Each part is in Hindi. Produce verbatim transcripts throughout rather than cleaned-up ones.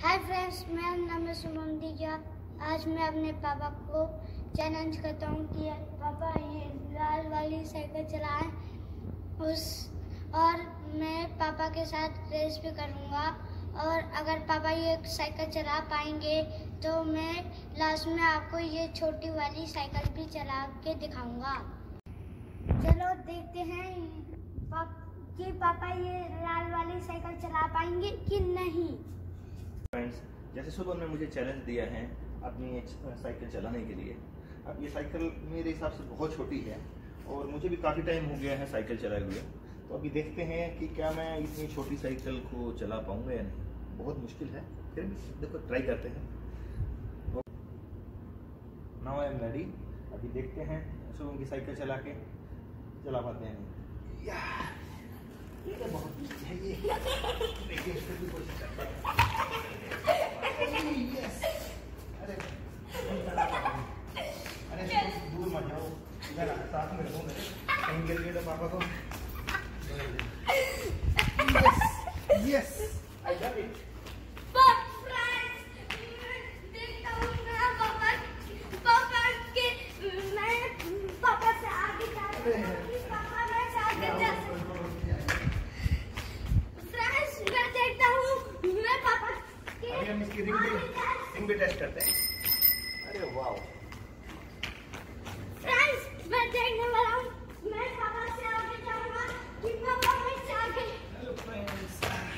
हाय फ्रेंड्स, मेरा नाम है शुभम दीजा। आज मैं अपने पापा को चैलेंज करता हूँ कि पापा ये लाल वाली साइकिल चलाएं उस और मैं पापा के साथ रेस भी करूँगा। और अगर पापा ये साइकिल चला पाएंगे तो मैं लास्ट में आपको ये छोटी वाली साइकिल भी चला के दिखाऊंगा। चलो देखते हैं पाप, कि पापा ये लाल वाली साइकिल चला पाएंगे कि नहीं। फ्रेंड्स, जैसे शुभम ने मुझे चैलेंज दिया है अपनी साइकिल चलाने के लिए। अब ये साइकिल मेरे हिसाब से बहुत छोटी है और मुझे भी काफ़ी टाइम हो गया है साइकिल चलाए हुए। तो अभी देखते हैं कि क्या मैं इतनी छोटी साइकिल को चला पाऊंगा या नहीं। बहुत मुश्किल है, फिर भी देखो ट्राई करते हैं। Now I am ready. अभी देखते हैं शुभम की साइकिल चला के चला पाते हैं। ये बहुत है ये। देखिए इसको भी कोशिश करते हैं। अरे अरे दूर मत जाओ, इधर साथ में रहो। कहीं गिर गए तो पापा को। Yes yes I got it. अभी हम इसकी रिंग भी रिंग भी टेस्ट करते हैं। अरे वाओ फ्रेंड्स, मैं देखने वाला हूँ। मैं पापा से आगे जाऊंगा कि पापा मुझसे आगे। Hello friends.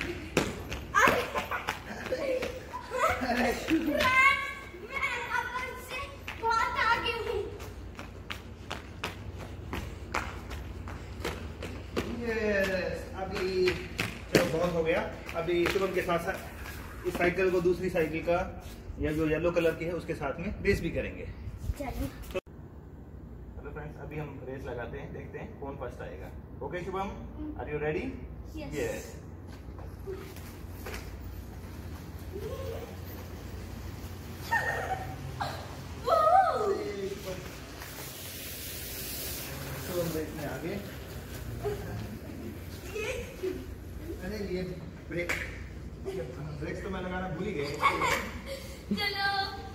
अरे फ्रेंड्स, मैं पापा से बहुत आगे हूँ। यस, अभी चलो बहुत हो गया। अभी शुभम के साथ साथ इस साइकिल को दूसरी साइकिल का या जो येलो कलर की है उसके साथ में रेस भी करेंगे। चलिए। हेलो फ्रेंड्स, अभी हम रेस लगाते हैं, देखते हैं कौन फर्स्ट आएगा। Okay Shubham, are you ready? Yes. Shubham race में आगे। अरे ये ब्रेक ब्रेक तो मैं लगाना भूल ही गया। चलो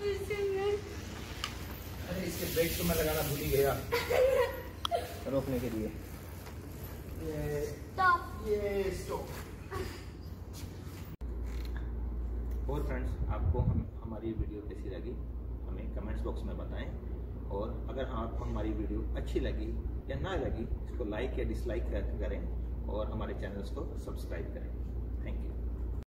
अरे इसके ब्रेक तो मैं लगाना भूल ही गया रोकने के लिए। ये स्टॉप। ये स्टॉप। और फ्रेंड्स, आपको हम हमारी वीडियो कैसी लगी हमें कमेंट्स बॉक्स में बताएं। और अगर आपको हमारी वीडियो अच्छी लगी या ना लगी, इसको लाइक या डिसलाइक करें और हमारे चैनल्स को सब्सक्राइब करें।